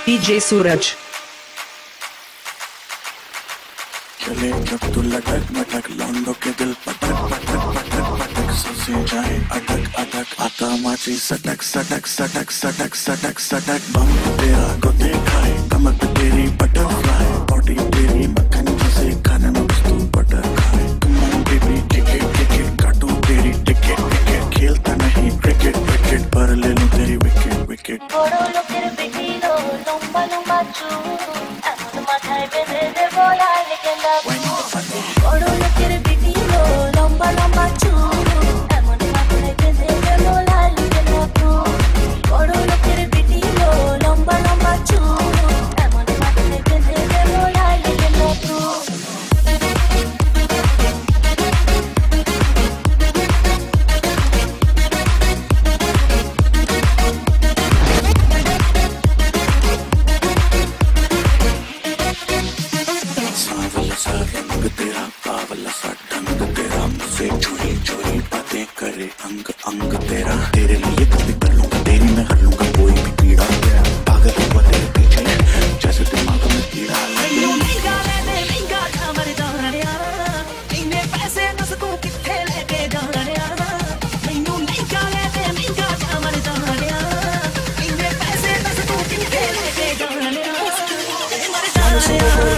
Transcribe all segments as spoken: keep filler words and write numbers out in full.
DJ सूरज। चले जब तू लटक मटक लौंडों के दिल पटक पटक पटक पटक ससे जाए अटक अटक आता माची सटक सटक सटक सटक सटक सटक बम तेरा को देखाए कमर पे तेरी बटरफ्लाई बॉडी तेरी मक्खन जैसे खाने में तू बटर खाए come on baby ticket ticket काटू तेरी टिकट टिकट खेलता नहीं क्रिकेट क्रिकेट पर ले लूं तेरी विकेट विकेट अंग अंग तेरा तेरे लिए कभी कर लूंगा तेरी मैं हर लूंगा कोई भी पीड़ा तेरा पागल हुआ तेरे पीछे जैसे दिमाग में कीड़ा मैनू महंगा लेने महंगा खबर जानिया इन्ने पैसे दस तू किथे लेके जानिया मैनू महंगा लेने महंगा खबर जानिया इन्ने पैसे दस तू किथे लेके जानिया मर जानिया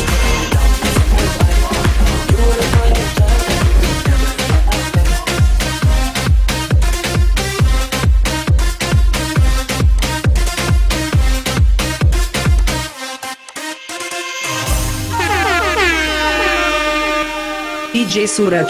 डीजे सूरज।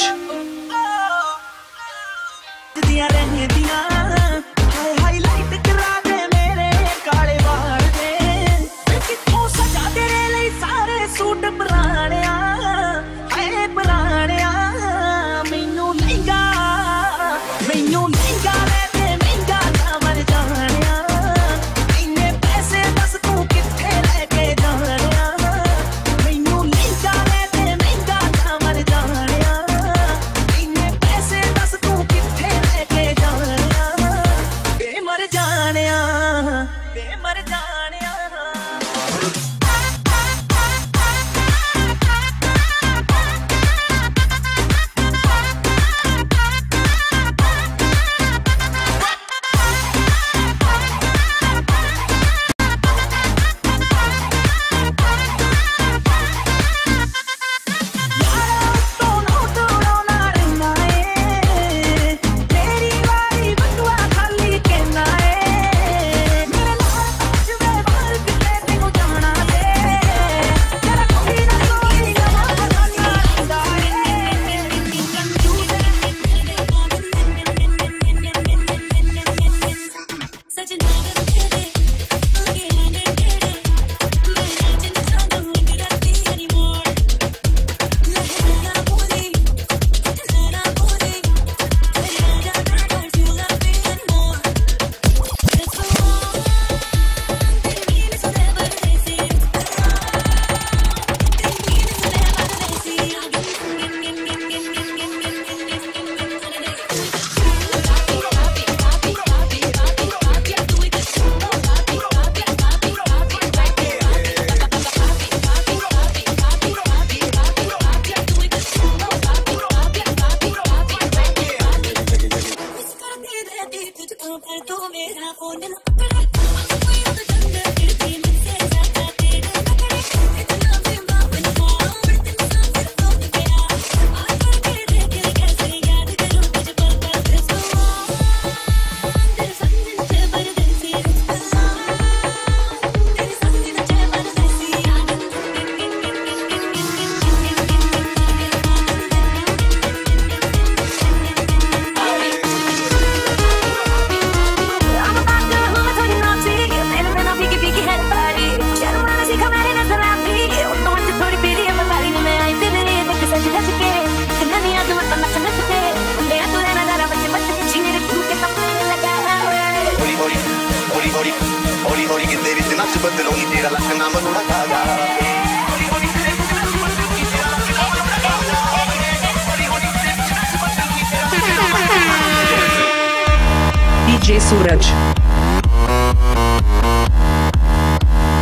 डीजे सूरज।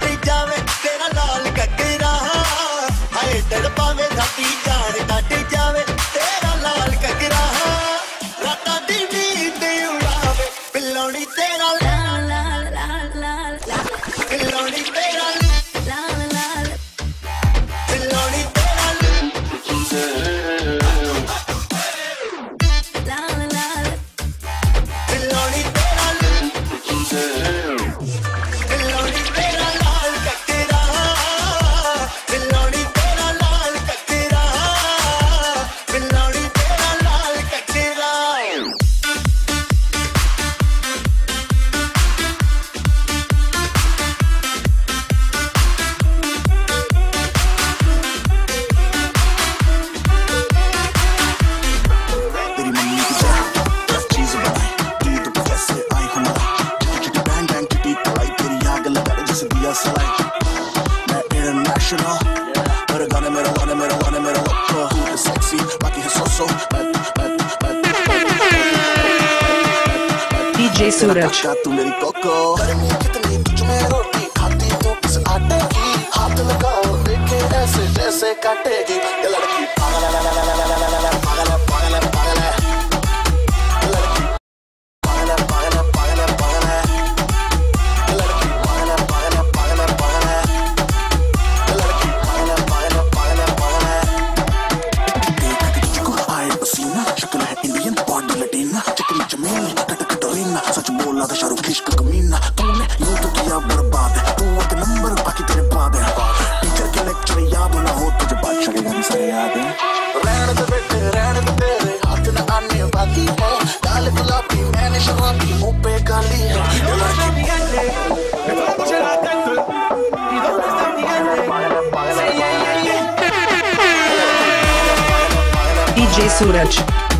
कट जावे तेरा लाल ककरा हाय तड़पावे राती जान कट जावे तेरा लाल ककरा राता दी नींद उड़ावे पिल्लोनी तेरा लाल लाल लाल लाल पिल्लोनी तेरा लाल लाल पिल्लोनी तेरा लाल लाल पिल्लोनी तेरा पिल्लोनी तेरा लाल ककरा पिल्लोनी तेरा लाल ककरा पिल्लोनी तेरा लाल ककरा तेरी मम्मी की चाय चीज बनाई दी तो कैसे आई हमारी चिटी बैंग बैंग चिटी कलाई तेरी आग लगा दे जैसे दिया सलाई मैं इंटरनेशनल मेरे गाने मेरा गाने मेरा गाने मेरा तू है सेक्सी बाकी है सो सो मैं मैं मैं डीजे सूरज तू मेरी कोको गर्मी कितनी तुझ में रोटी खाती तो किस आटे की हाथ लगाओ देखे ऐसे जैसे काटेगी ये लड़की पागल है पागल है पागल है पागल है पागल है लड़की पागल है पागल है पागल है पागल है लड़की पागल है पागल है पागल है पागल है लड़की पागल है पागल है पागल है पागल है देख के तुझको आए पसीना शक्ल है इंडियन बॉडी लटीना चिकनी चमेली कट कटरीना सच बोला था शाहरुख इश्क कमीना तूने यूं तो किया बर्बाद है तू एक नंबर बाकी तेरे बाद है टीचर के लेक्चर याद ना हो तुझे बादशाह के गाने सारे याद है रहने दे बेटे रहने दे तेरे हाथ न आने बाकी है लाल गुलाबी मैंने शराबी मुंह पे गाली है ये लड़की डीजे सूरज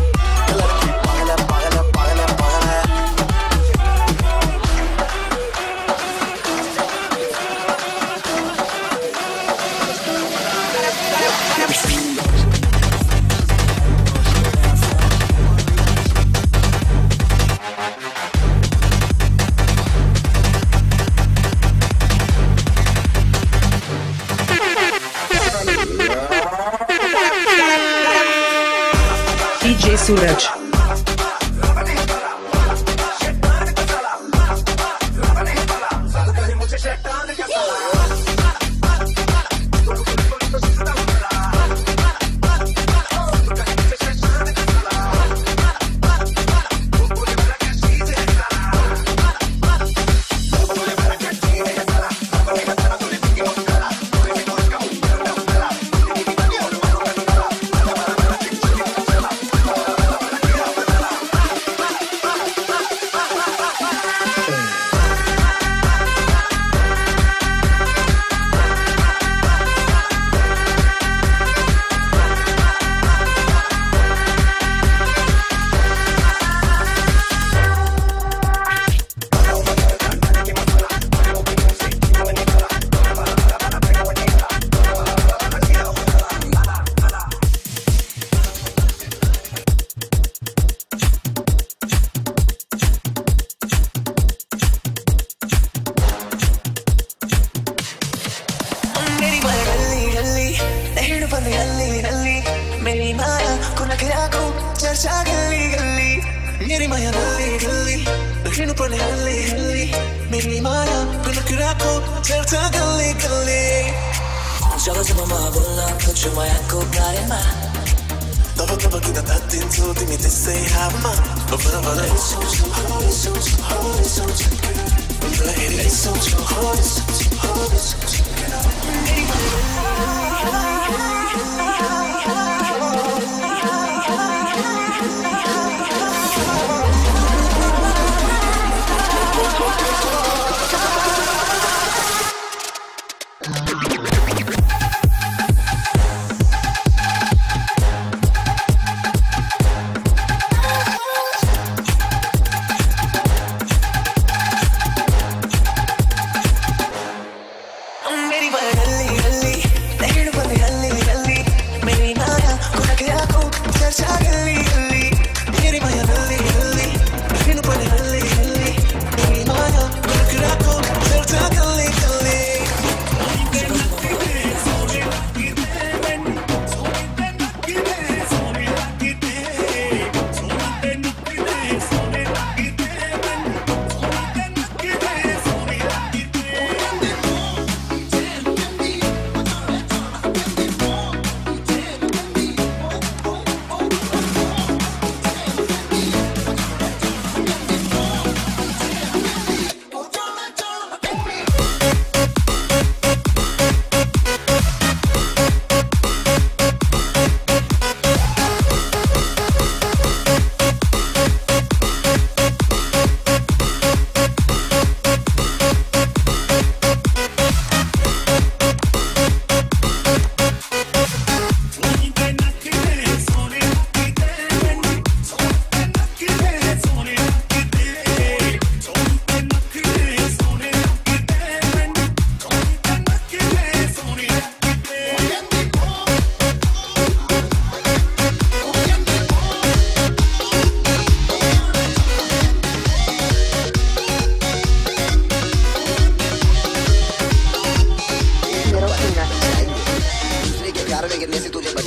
डीजे सूरज मेरी माया गली गली लखीन पड़े हल्ली हल्ली मेरी माया बिलकुल को चलता गली गली जब जब माँ बोला कुछ माया को गारे माँ तब तब की ना तातीन तो दिमी दिसे हामा बफर बफर सोच सोच सोच सोच बफर हेरी सोच सोच सोच मेरी माया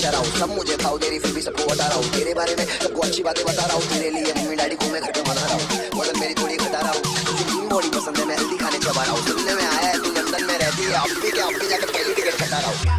बचा रहा हूँ। सब मुझे भाव तेरी फिर भी सबको बता रहा हूँ। तेरे बारे में सबको अच्छी बातें बता रहा हूँ। तेरे लिए मम्मी डैडी को मैं घर पे मना रहा हूँ। वजन मेरी थोड़ी घटा रहा हूँ। तुझे टीम बॉडी पसंद है, मैं हेल्दी खाने चबा रहा हूँ। सुनने में आया है तू लंदन में रहती है, अब भी क्या अब भी जाकर पहली टिकट कटा रहा हूँ।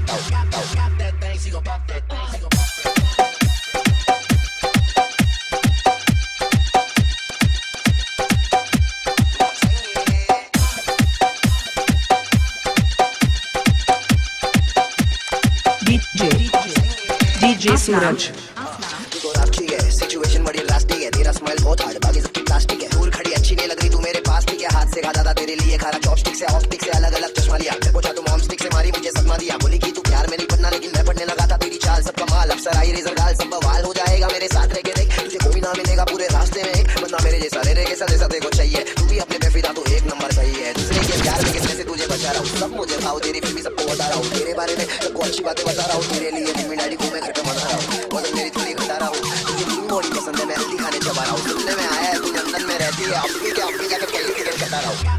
डीजे सूरज सिचुएशन बड़ी इलास्टिक है, तेरा स्माइल बहुत हार्ड, बाकी सबकी प्लास्टिक है। दूर खड़ी अच्छी नहीं लग रही तू मेरे पास, ठीक है हाथ से खा दादा तेरे लिए खा रहा चॉपस्टिक से ऑप्टिक से अलग अलग चश्मा लिया। पूछा तू मॉम स्टिक से मारी मुझे सदमा दिया। बोली कि तू प्यार में नहीं पढ़ना लेकिन मैं पढ़ने लगा था। तेरी चाल सब कमाल, अफसर आई रेजर गाल सब बवाल हो जाएगा मेरे साथ रह के देख। तुझे कोई ना मिलेगा पूरे रास्ते में एक बंदा मेरे जैसा, रे के साथ जैसा देखो चाहिए। तू भी अपने पे फिदा तो एक नंबर सही है। दूसरे के प्यार में किसने से तुझे बचा रहा हूँ। सब मुझे भाव तेरी फिर भी सबको बता रहा हूँ। तेरे बारे में सबको अच्छी बातें बता रहा हूँ। तेरे लिए मम्मी डैडी को मैं घर पे मना रहा हूँ। वजन मेरी थोड़ी घटा रहा हूँ। तुझे टीम बॉडी पसंद है, मैं हेल्दी खाने चबा रहा हूँ। सुनने में आया है तू लंदन में रहती है, अब भी क्या अब भी जाकर पहली टिकट कटा रहा हूँ।